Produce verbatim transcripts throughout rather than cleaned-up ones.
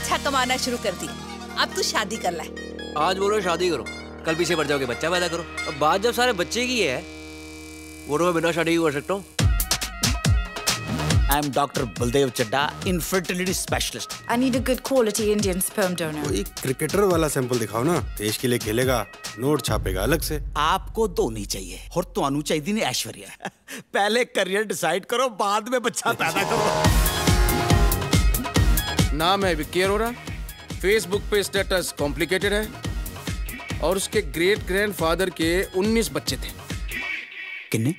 अच्छा कमाना शुरू कर दी। अब तू शादी कर ले। आज बोलो शादी करो, कल पीछे पड़ जाओगे बच्चा पैदा करो। अब बात जब सारे बच्चे की है, वो तो मैं बिना शादी की कर सकता हूँ। I am Doctor Baldev Chadda, infertility specialist. I need a good quality Indian sperm donor. कोई क्रिकेटर वाला सैंपल दिखाओ ना, देश के लिए खेलेगा, नोट छापेगा अलग से। आपको दो नहीं चाहिए और ਤੁਹਾਨੂੰ ਚਾਹੀਦੀ नहीं ऐश्वर्या। पहले करियर डिसाइड करो, बाद में बच्चा पैदा करो। नाम है विक्की अरोड़ा, फेसबुक पे स्टेटस कॉम्प्लिकेटेड है और उसके ग्रेट ग्रैंडफादर के उन्नीस बच्चे थे। कितने?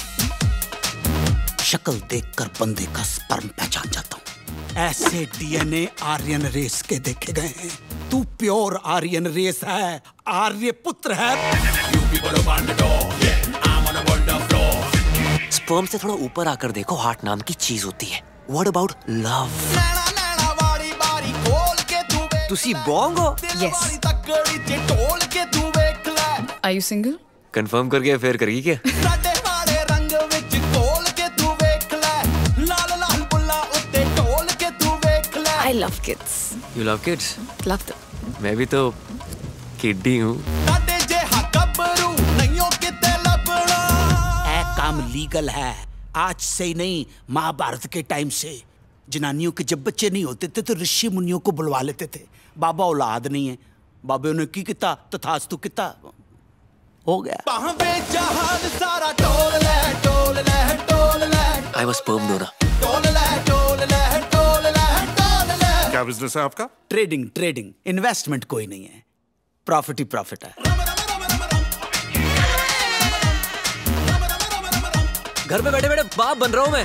शक्ल देखकर बंदे का स्पर्म पहचान जाता हूँ। ऐसे डीएनए आर्यन रेस के देखे गए हैं। तू प्योर आर्यन रेस है, आर्य पुत्र है। स्पर्म से थोड़ा ऊपर आकर देखो, हार्ट नाम की चीज होती है। What about love? तुसी बोंग हो? Yes. Are you single? Confirm करके फिर करेगी क्या? I love kids. You love kids? Love them. मैं भी तो किड ही हूँ। ऐ काम लीगल है, आज से ही नहीं, महाभारत के टाइम से। जनानियों के जब बच्चे नहीं होते थे तो ऋषि मुनियों को बुलवा लेते थे। बाबा औलाद नहीं है, बाबे ने की किता तथास्तु किता, हो गया। I was sperm donor. क्या बिजनेस है आपका? ट्रेडिंग ट्रेडिंग इन्वेस्टमेंट कोई नहीं है, प्रॉफिट ही प्रॉफिट है। घर पे बैठे बैठे बाप बन रहा हूँ मैं।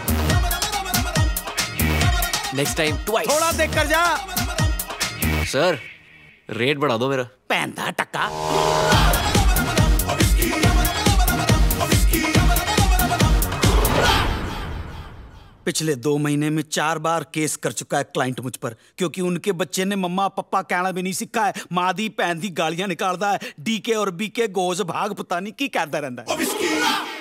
Next time twice. थोड़ा देख कर जा। सर रेट बढ़ा दो मेरा। पैंदा टक्का। पिछले दो महीने में चार बार केस कर चुका है क्लाइंट मुझ पर, क्योंकि उनके बच्चे ने मम्मा पप्पा कहना भी नहीं सीखा है। माँ दी भैन दी गालियां निकालता है। डीके और बीके गोज भाग पता नहीं की कहता रहता है।